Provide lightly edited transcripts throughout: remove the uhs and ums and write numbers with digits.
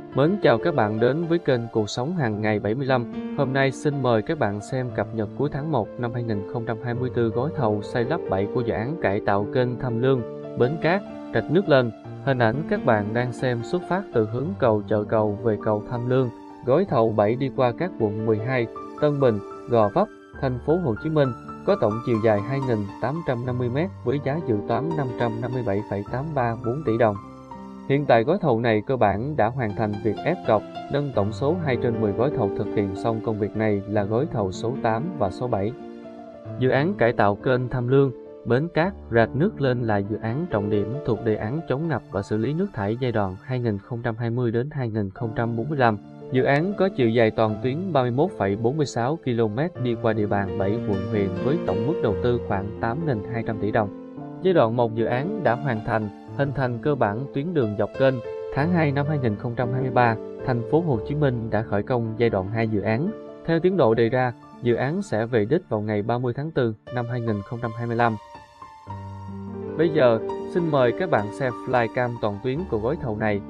Mến chào các bạn đến với kênh Cuộc sống hàng ngày 75. Hôm nay xin mời các bạn xem cập nhật cuối tháng 1 năm 2024 gói thầu xây lắp 7 của dự án cải tạo kênh Tham Lương, Bến Cát, Rạch Nước Lên. Hình ảnh các bạn đang xem xuất phát từ hướng cầu Chợ Cầu về cầu Tham Lương. Gói thầu 7 đi qua các quận 12, Tân Bình, Gò Vấp, thành phố Hồ Chí Minh, có tổng chiều dài 2.850m với giá dự toán 557,834 tỷ đồng. Hiện tại gói thầu này cơ bản đã hoàn thành việc ép cọc, nâng tổng số 2 trên 10 gói thầu thực hiện xong công việc này là gói thầu số 8 và số 7. Dự án cải tạo kênh Tham Lương, Bến Cát, Rạch Nước Lên là dự án trọng điểm thuộc đề án chống ngập và xử lý nước thải giai đoạn 2020 đến 2045. Dự án có chiều dài toàn tuyến 31,46 km đi qua địa bàn 7 quận huyện với tổng mức đầu tư khoảng 8.200 tỷ đồng. Giai đoạn 1 dự án đã hoàn thành, hình thành cơ bản tuyến đường dọc kênh. Tháng 2 năm 2023, thành phố Hồ Chí Minh đã khởi công giai đoạn 2 dự án. Theo tiến độ đề ra, dự án sẽ về đích vào ngày 30 tháng 4 năm 2025. Bây giờ, xin mời các bạn xem flycam toàn tuyến của gói thầu này.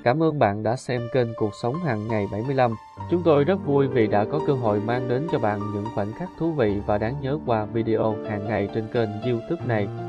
Cảm ơn bạn đã xem kênh Cuộc Sống Hàng Ngày 75. Chúng tôi rất vui vì đã có cơ hội mang đến cho bạn những khoảnh khắc thú vị và đáng nhớ qua video hàng ngày trên kênh YouTube này.